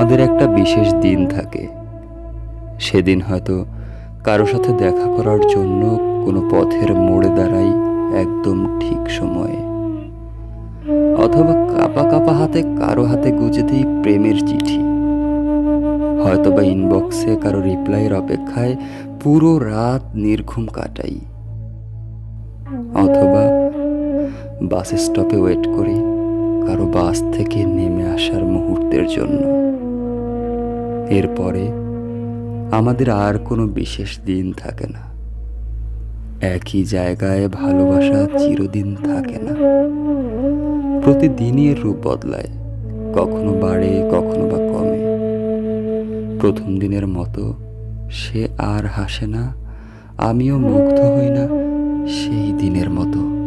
আমাদের একটা বিশেষ দিন থাকে। সেদিন হয়তো কারো সাথে দেখা করার জন্য কোনো পথের মোড়ে দাঁড়াই একদম ঠিক সময়ে, অথবা কাঁপা কাঁপা হাতে কারো হাতে গুজে দিই প্রেমের চিঠি, হয়তোবা ইনবক্সে কারো রিপ্লাইয়ের অপেক্ষায় পুরো রাত নির্ঘুম কাটাই, অথবা বাস স্টপে ওয়েট করি কারো বাস থেকে নেমে আসার মুহূর্তের জন্য। এরপরে আমাদের আর কোনো বিশেষ দিন থাকে না। একই জায়গায় ভালোবাসা চিরদিন থাকে না। প্রতিদিনই এর রূপ বদলায়, কখনো বাড়ে কখনো বা কমে। প্রথম দিনের মতো সে আর হাসে না, আমিও মুগ্ধ হই না সেই দিনের মতো।